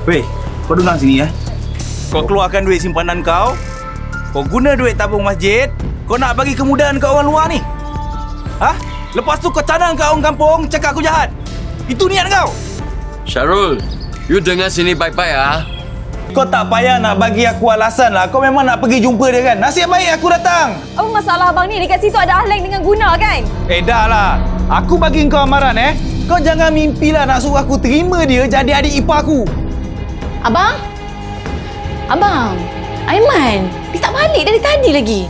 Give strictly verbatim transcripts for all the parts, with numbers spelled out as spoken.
Weh, kau dengar sini ya. Kau keluarkan duit simpanan kau, kau guna duit tabung masjid, kau nak bagi kemudahan ke orang luar ni. Hah? Lepas tu kau canang ke orang kampung, cakap aku jahat. Itu niat kau. Syarul, you dengar sini baik-baik ah. Kau tak payah nak bagi aku alasan lah. Kau memang nak pergi jumpa dia kan? Nasib baik aku datang. Apa masalah abang ni? Dekat situ ada ahlang dengan guna kan? Eh dah lah. Aku bagi kau amaran eh. Kau jangan mimpilah nak suruh aku terima dia jadi adik ipar aku. Abang? Abang? Aiman? Dia tak balik dari tadi lagi.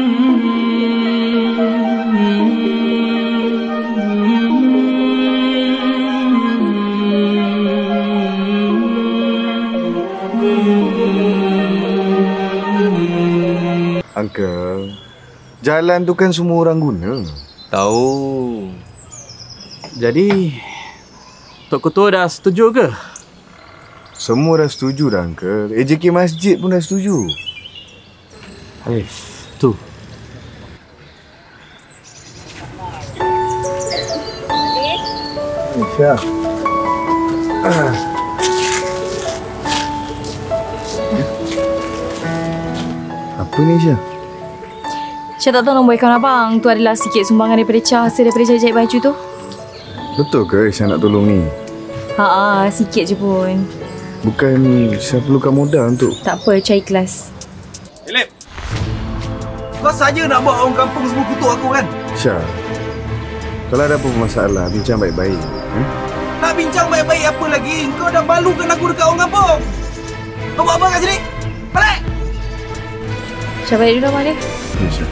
Uncle, jalan tu kan semua orang guna. Tahu. Jadi, Tok Ketua dah setuju ke? Semua dah setuju dah, Uncle. A J K Masjid pun dah setuju. Eh, tu. Syah. Ah. Apa ni, Syah? Syah tak tahu nombor akaun abang. Tu adalah sikit sumbangan daripada Syah hasil daripada jahit baju tu. Betul ke Syah nak tolong ni? Haa, sikit je pun. Bukan Syah perlukan modal untuk... Tak apa, Syah ikhlas. Elip, kau saja nak buat orang kampung semua kutuk aku kan? Syah, kalau ada apa masalah, bincang baik-baik. Eh? Nak bincang baik-baik apa lagi? Kau dah balukan aku dekat orang kampung. Kau buat apa kat sini? Balik! Syah balik dulu rumah dia. Ya, Syah.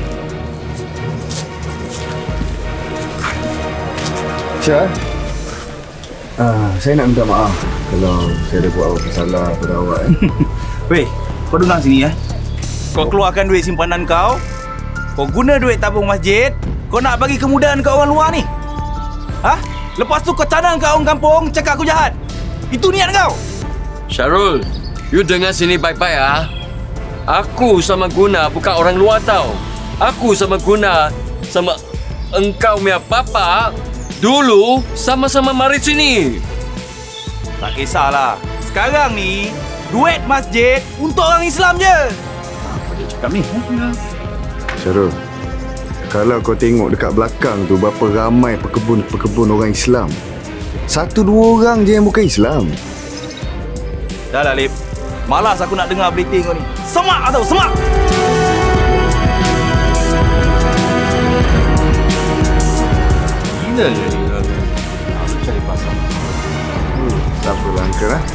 Syah, ah, saya nak minta maaf kalau saya ada buat apa salah pada awak. Eh? Weh, kau dengar sini ya. Kau keluarkan duit simpanan kau, kau guna duit tabung masjid, kau nak bagi kemudahan ke orang luar ni. Hah? Lepas tu kau canang ke orang kampung, cakap aku jahat. Itu niat kau. Syarul, you dengar sini baik-baik ah. Aku sama Guna bukan orang luar tau. Aku sama Guna sama engkau punya papa dulu sama-sama mari sini. Tak kisahlah. Sekarang ni duit masjid untuk orang Islam je. Apa dia cakap ni? Syarul, kalau kau tengok dekat belakang tu berapa ramai pekebun-pekebun orang Islam. Satu dua orang je yang bukan Islam. Dah lah, Lip. Malas aku nak dengar berita kau ni. Semak atau semak! Gila je ni. Aku cari pasal. Hmm, tak apalah, Uncle. Eh?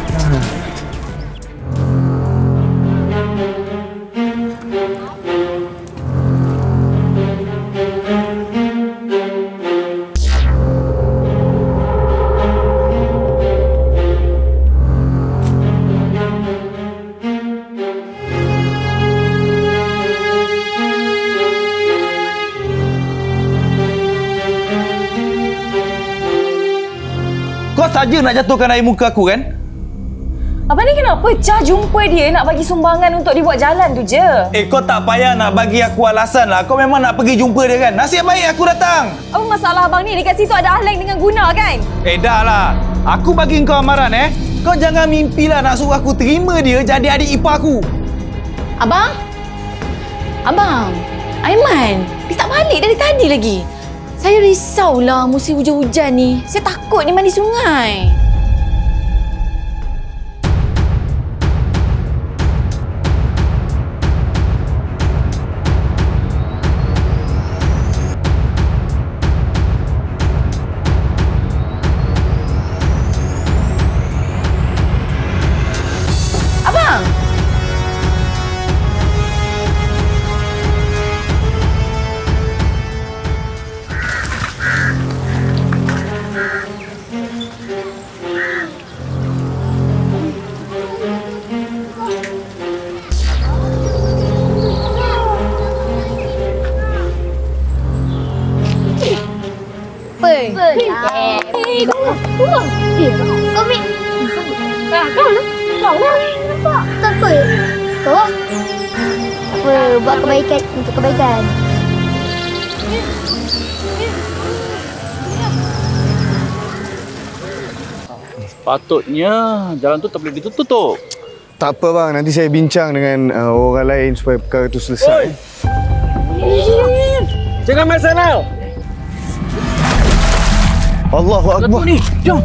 Kau saja nak jatuhkan air muka aku kan? Abang ni kenapa Syah jumpa dia nak bagi sumbangan untuk dibuat jalan tu je? Eh, kau tak payah nak bagi aku alasan lah. Kau memang nak pergi jumpa dia kan? Nasib baik aku datang. Apa masalah abang ni? Dekat situ ada ahlang dengan guna kan? Eh, dah lah. Aku bagi kau amaran eh. Kau jangan mimpilah nak suruh aku terima dia jadi adik ipar aku. Abang? Abang? Aiman? Dia tak balik dari tadi lagi. Saya risaulah musim hujan-hujan ni. Saya takut dia mandi sungai. Abang! Eh, kau tunggu. Eh, kau ambil. Ah, kau lah. Kau lah. Nampak? Tak apa. Kau? Tak apa. Buat kebaikan untuk kebaikan. Sepatutnya jalan tu tak boleh ditutup. Tak apa bang, nanti saya bincang dengan uh, orang lain supaya perkara itu selesai. Jangan main sana. Allahu Akbar. Lepas ni, jom.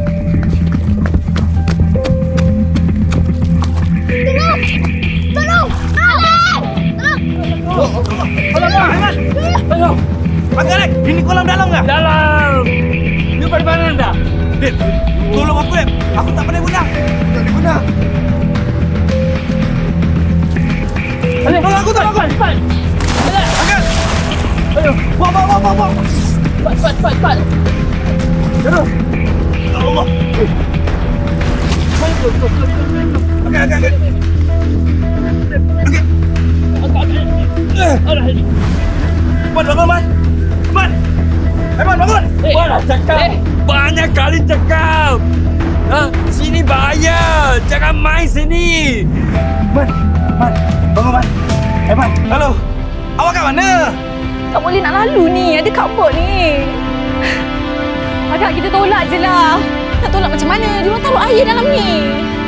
Tolong! Tolong! Tolong, Aiman! Tolong! Panggil Alek! Ini kolam dalam kah? Dalam. You pada mana dah? Dek, tolong aku, Dek. Aku tak pandai berenang. Tak boleh benar. Tolong aku, tolong aku! Cepat. Panggil! Ayo, bawa, bawa, bawa, bawa! Cepat, cepat, cepat, cepat. Terus! Ya Allah! Okey, okey, okey. Okey. Aiman, bangun, Man! Aiman! Aiman, bangun! Wah, dah cakap. Banyak kali cakap. Ha, sini bahaya. Jangan main sini. Man, Man, bangun, Man! Aiman, halo! Awak kat mana? Tak boleh nak lalu ni. Ada kabut ni. Agak kita tolak je lah. Nak tolak macam mana? Dia orang taruh air dalam ni.